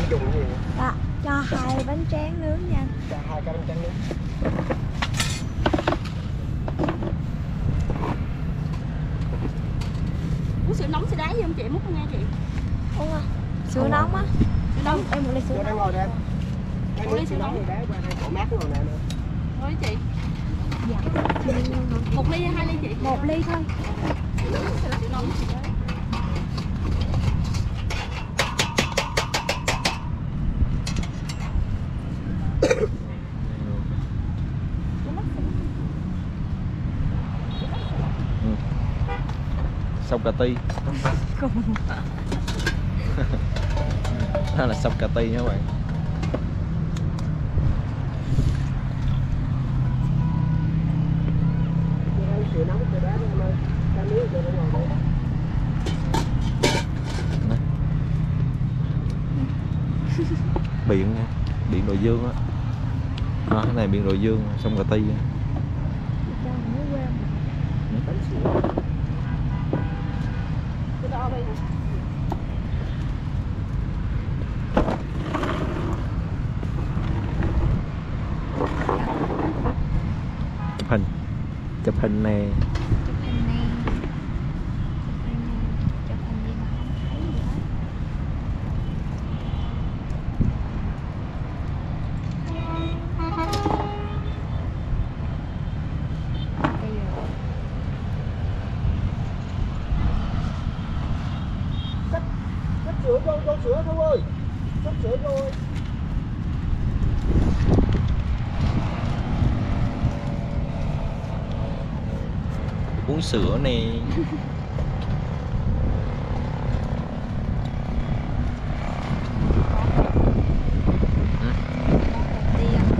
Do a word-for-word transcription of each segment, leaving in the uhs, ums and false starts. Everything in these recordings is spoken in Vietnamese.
Em dùng cái gì? Dạ, cho hai bánh tráng nướng nha anh. Cho hai cái bánh tráng nướng. Uống sữa nóng sữa đá gì không chị? Múc không nghe chị? Uống không? Sữa nóng á. Sữa nóng. Em một ly sữa Vô đây nóng. ngồi đây. Cái Một ly nước sữa sữa nóng nóng. này đá qua đây, cổ mát ngồi nè nữa. Thôi chị. Dạ. Một ly hay hai ly chị? Một ly thôi. Sữa nóng chị ơi. Sông Cà Ti. Đó là sông Cà Ti nha các bạn. Sữa nóng sữa đá em ơi. Cái nước vô đây ngồi đây. Biển nha, biển Đội Dương á. Đó, cái này biển Đội Dương, sông Cà Ti á. Cho muối quên. Bánh sữa. Sữa đỏ đây hả? Chụp hình, chụp hình nè. Chụp hình nè. Chụp hình nè. Chụp hình gì mà không thấy gì hết. Đây rồi. Xách, xách sữa vô, vô sữa thôi ơi. Xách sữa vô ơi. Uống sữa nè. Đi à.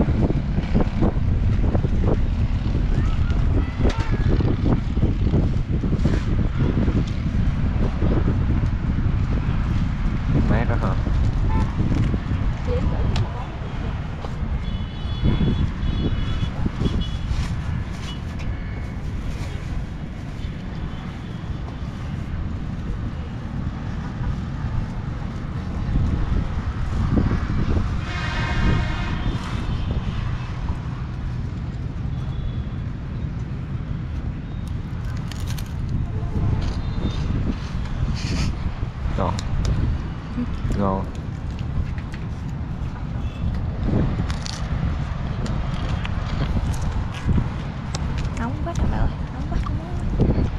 Mát đó hả? Ngon. Ngon. Nóng quá các bạn ơi, nóng quá không muốn.